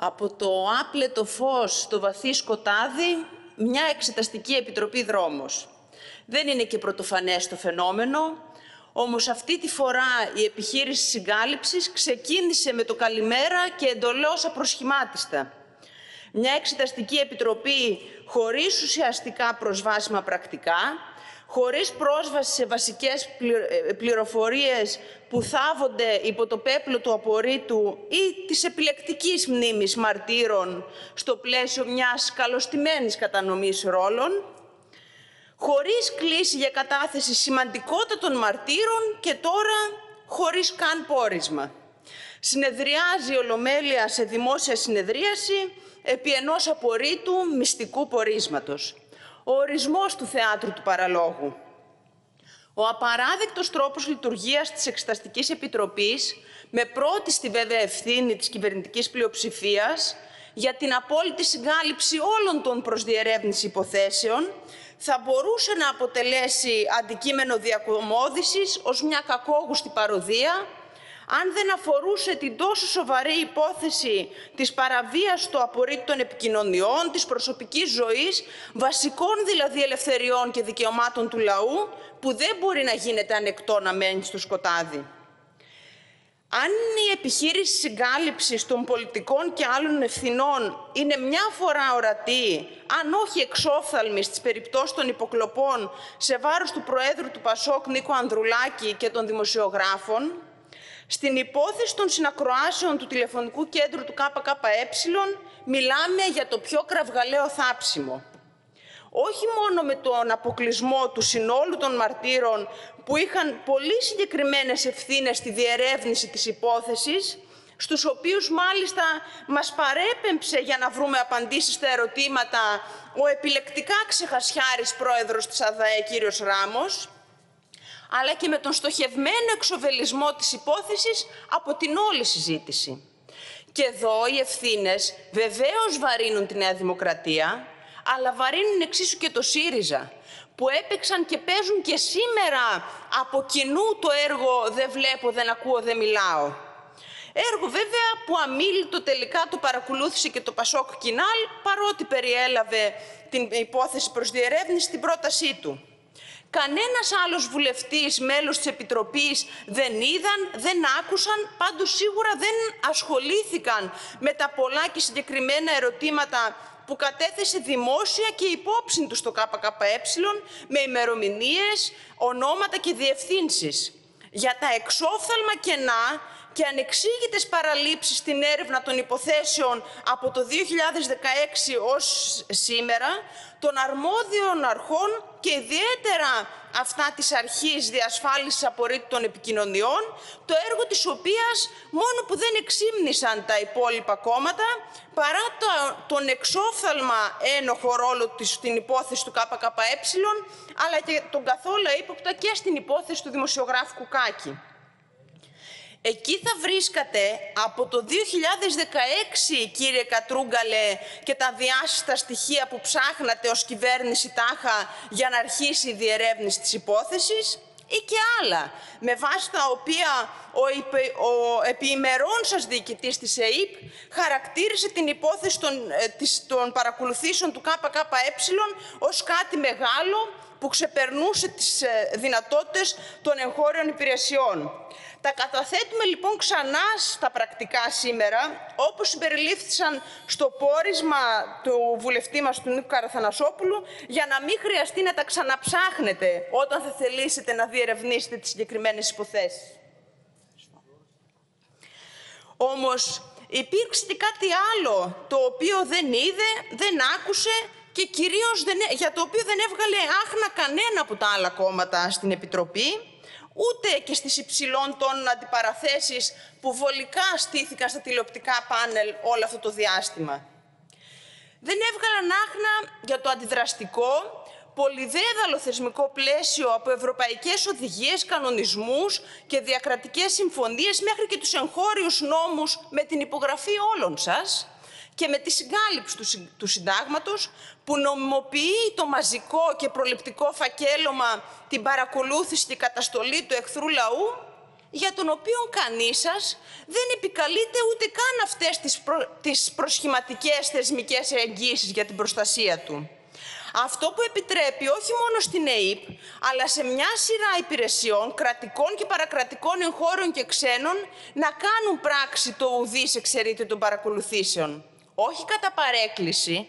Από το άπλετο φως στο βαθύ σκοτάδι, μια εξεταστική επιτροπή δρόμος. Δεν είναι και πρωτοφανές το φαινόμενο, όμως αυτή τη φορά η επιχείρηση συγκάλυψης ξεκίνησε με το καλημέρα και εντολώς απροσχημάτιστα. Μια εξεταστική επιτροπή χωρίς ουσιαστικά προσβάσιμα πρακτικά, χωρίς πρόσβαση σε βασικές πληροφορίες που θάβονται υπό το πέπλο του απορρίτου ή της επιλεκτικής μνήμης μαρτύρων στο πλαίσιο μιας καλωστημένης κατανομής ρόλων, χωρίς κλίση για κατάθεση σημαντικότατων μαρτύρων και τώρα χωρίς καν πόρισμα. Συνεδριάζει η Ολομέλεια σε δημόσια συνεδρίαση επί ενός απορρίτου μυστικού πορίσματος. Ο ορισμός του θεάτρου του παραλόγου. Ο απαράδεκτος τρόπος λειτουργίας της Εξεταστικής Επιτροπής, με πρώτη στη βέβαια ευθύνη της κυβερνητικής πλειοψηφίας, για την απόλυτη συγκάλυψη όλων των προς διερεύνηση υποθέσεων, θα μπορούσε να αποτελέσει αντικείμενο διακομώδησης ως μια κακόγουστη παροδία, αν δεν αφορούσε την τόσο σοβαρή υπόθεση της παραβίασης του απορρίτου των επικοινωνιών, της προσωπικής ζωής, βασικών δηλαδή ελευθεριών και δικαιωμάτων του λαού, που δεν μπορεί να γίνεται ανεκτό να μένει στο σκοτάδι. Αν η επιχείρηση συγκάλυψης των πολιτικών και άλλων ευθυνών είναι μια φορά ορατή, αν όχι εξόφθαλμη στις περιπτώσεις των υποκλοπών σε βάρος του Προέδρου του Πασόκ Νίκο Ανδρουλάκη και των δημοσιογράφων, στην υπόθεση των συνακροάσεων του τηλεφωνικού κέντρου του ΚΚΕ μιλάμε για το πιο κραυγαλαίο θάψιμο. Όχι μόνο με τον αποκλεισμό του συνόλου των μαρτύρων που είχαν πολύ συγκεκριμένες ευθύνες στη διερεύνηση της υπόθεσης, στους οποίους μάλιστα μας παρέπεμψε για να βρούμε απαντήσεις στα ερωτήματα ο επιλεκτικά ξεχασιάρης πρόεδρος της ΑΔΑΕ κ. Ράμος, αλλά και με τον στοχευμένο εξοβελισμό της υπόθεσης από την όλη συζήτηση. Και εδώ οι ευθύνες βεβαίως βαρύνουν τη Νέα Δημοκρατία, αλλά βαρύνουν εξίσου και το ΣΥΡΙΖΑ, που έπαιξαν και παίζουν και σήμερα από κοινού το έργο «Δεν βλέπω, δεν ακούω, δεν μιλάω». Έργο βέβαια που αμίλητο τελικά το παρακολούθησε και το Πασόκ Κινάλ, παρότι περιέλαβε την υπόθεση προς διερεύνηση στην πρότασή του. Κανένας άλλος βουλευτής, μέλος της Επιτροπής, δεν είδαν, δεν άκουσαν, πάντως σίγουρα δεν ασχολήθηκαν με τα πολλά και συγκεκριμένα ερωτήματα που κατέθεσε δημόσια και υπόψη του στο ΚΚΕ, με ημερομηνίες, ονόματα και διευθύνσεις. Για τα εξόφθαλμα κενά και ανεξήγητες παραλήψεις στην έρευνα των υποθέσεων από το 2016 ως σήμερα, των αρμόδιων αρχών και ιδιαίτερα αυτά της Αρχής Διασφάλισης Απορρίτου των Επικοινωνιών, το έργο της οποίας μόνο που δεν εξύμνησαν τα υπόλοιπα κόμματα, παρά τον εξόφθαλμα ένοχο ρόλο της στην υπόθεση του ΚΚΕ, αλλά και τον καθόλου ύποπτα και στην υπόθεση του δημοσιογράφου Κουκάκη. Εκεί θα βρίσκατε από το 2016, κύριε Κατρούγκαλε, και τα διάσυστα στοιχεία που ψάχνατε ως κυβέρνηση τάχα για να αρχίσει η διερεύνηση της υπόθεσης, ή και άλλα, με βάση τα οποία ο επιημερών σας διοικητής της ΕΥΠ χαρακτήρισε την υπόθεση των παρακολουθήσεων του ΚΚΕ ως κάτι μεγάλο που ξεπερνούσε τις δυνατότητες των εγχώριων υπηρεσιών. Τα καταθέτουμε λοιπόν ξανά στα πρακτικά σήμερα, όπως συμπεριλήφθησαν στο πόρισμα του βουλευτή μας, του Νίκου Καραθανασόπουλου, για να μην χρειαστεί να τα ξαναψάχνετε όταν θα θελήσετε να διερευνήσετε τις συγκεκριμένες υποθέσεις. Όμως υπήρξε και κάτι άλλο, το οποίο δεν είδε, δεν άκουσε και κυρίως για το οποίο δεν έβγαλε άχνα κανένα από τα άλλα κόμματα στην Επιτροπή, ούτε και στις υψηλών τόνων αντιπαραθέσεις που βολικά στήθηκαν στα τηλεοπτικά πάνελ όλο αυτό το διάστημα. Δεν έβγαλαν άχνα για το αντιδραστικό, πολυδέδαλο θεσμικό πλαίσιο από ευρωπαϊκές οδηγίες, κανονισμούς και διακρατικές συμφωνίες μέχρι και τους εγχώριους νόμους με την υπογραφή όλων σας και με τη συγκάλυψη του συντάγματος που νομιμοποιεί το μαζικό και προληπτικό φακέλωμα, την παρακολούθηση και καταστολή του εχθρού λαού για τον οποίο κανείς σας δεν επικαλείται ούτε καν αυτές τις προσχηματικές θεσμικές εγγύησεις για την προστασία του. Αυτό που επιτρέπει όχι μόνο στην ΕΕΠ, αλλά σε μια σειρά υπηρεσιών, κρατικών και παρακρατικών εγχώριων και ξένων, να κάνουν πράξη το ουδής εξαιρείται των παρακολουθήσεων. Όχι κατά παρέκκληση,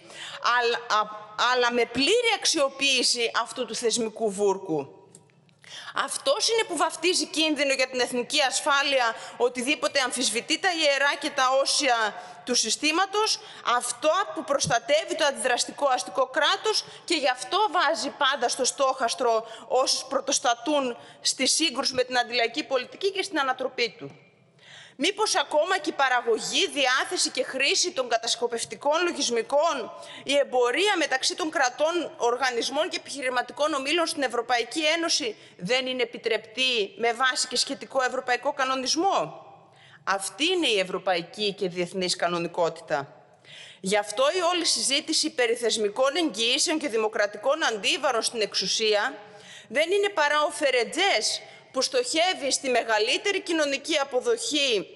αλλά με πλήρη αξιοποίηση αυτού του θεσμικού βούρκου. Αυτός είναι που βαφτίζει κίνδυνο για την εθνική ασφάλεια οτιδήποτε αμφισβητεί τα ιερά και τα όσια του συστήματος, αυτό που προστατεύει το αντιδραστικό αστικό κράτος και γι' αυτό βάζει πάντα στο στόχαστρο όσους πρωτοστατούν στη σύγκρουση με την αντιλαϊκή πολιτική και στην ανατροπή του. Μήπως ακόμα και η παραγωγή, διάθεση και χρήση των κατασκοπευτικών λογισμικών, η εμπορία μεταξύ των κρατών, οργανισμών και επιχειρηματικών ομίλων στην Ευρωπαϊκή Ένωση δεν είναι επιτρεπτή με βάση και σχετικό ευρωπαϊκό κανονισμό? Αυτή είναι η ευρωπαϊκή και διεθνής κανονικότητα. Γι' αυτό η όλη συζήτηση περί θεσμικών εγγυήσεων και δημοκρατικών αντίβαρων στην εξουσία δεν είναι παρά ο φερετζές που στοχεύει στη μεγαλύτερη κοινωνική αποδοχή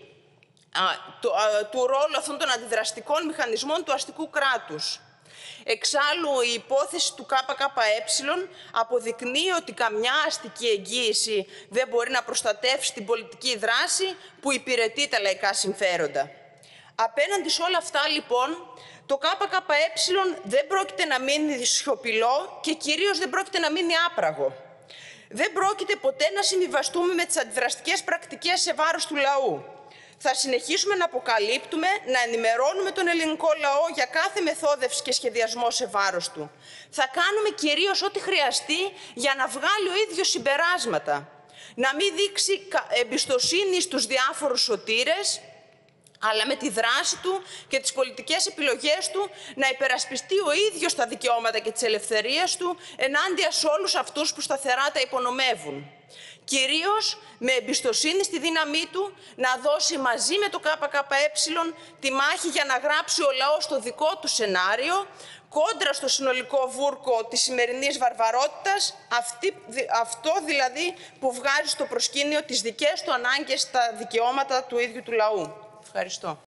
του ρόλου αυτών των αντιδραστικών μηχανισμών του αστικού κράτους. Εξάλλου, η υπόθεση του ΚΚΕ αποδεικνύει ότι καμιά αστική εγγύηση δεν μπορεί να προστατεύσει την πολιτική δράση που υπηρετεί τα λαϊκά συμφέροντα. Απέναντι σε όλα αυτά, λοιπόν, το ΚΚΕ δεν πρόκειται να μείνει σιωπηλό και κυρίως δεν πρόκειται να μείνει άπραγο. Δεν πρόκειται ποτέ να συμβιβαστούμε με τις αντιδραστικές πρακτικές σε βάρος του λαού. Θα συνεχίσουμε να αποκαλύπτουμε, να ενημερώνουμε τον ελληνικό λαό για κάθε μεθόδευση και σχεδιασμό σε βάρος του. Θα κάνουμε κυρίως ό,τι χρειαστεί για να βγάλει ο ίδιος συμπεράσματα. Να μην δείξει εμπιστοσύνη στους διάφορους σωτήρες, αλλά με τη δράση του και τις πολιτικές επιλογές του να υπερασπιστεί ο ίδιος τα δικαιώματα και τις ελευθερίες του ενάντια σε όλους αυτούς που σταθερά τα υπονομεύουν. Κυρίως με εμπιστοσύνη στη δύναμή του να δώσει μαζί με το ΚΚΕ τη μάχη για να γράψει ο λαός το δικό του σενάριο, κόντρα στο συνολικό βούρκο της σημερινής βαρβαρότητας, αυτό δηλαδή που βγάζει στο προσκήνιο τις δικές του ανάγκες στα δικαιώματα του ίδιου του λαού. Ευχαριστώ.